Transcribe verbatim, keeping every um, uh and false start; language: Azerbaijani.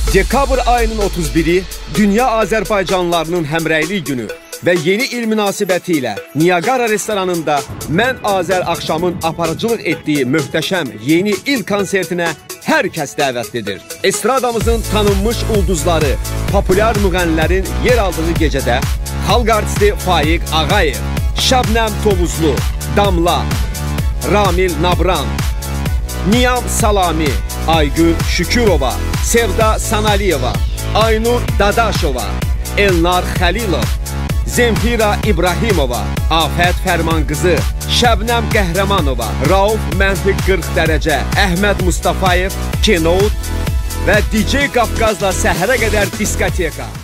Dekabr ayının otuz biri Dünya Azərbaycanlılarının həmrəylik günü və yeni il münasibəti ilə Niagara restoranında Mən Azər axşamın aparıcılıq etdiyi möhtəşəm yeni il konsertinə hər kəs dəvətlidir. Estradamızın tanınmış ulduzları, populyar müğənnilərin yer aldığı gecədə xalq artisti Faiq Ağayev, Şəbnəm Tovuzlu, Damla, Ramil Nabran, Niyam Salami, Aygün Şükürova, Sevda Sanaliyeva, Aynur Dadaşova, Elnar Xəlilov, Zemfira İbrahimova, Afət Fərmanqızı, Şəbnəm Qəhrəmanova, Rauf Məntiq qırx dərəcə, Əhməd Mustafayev, Kenout və D J Qafqazla səhərə qədər diskoteka.